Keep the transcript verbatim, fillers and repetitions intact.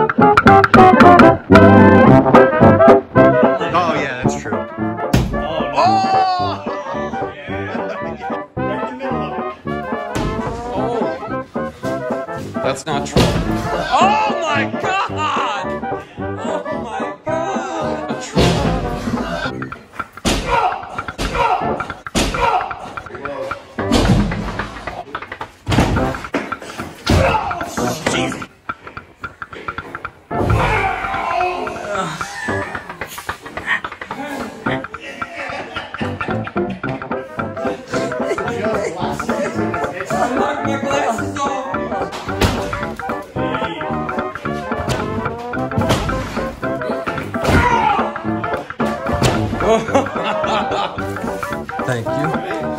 Oh yeah, that's true. Oh! Oh! That's not true. Oh my god! Oh my god! Not true. Knock my glasses off! Thank you.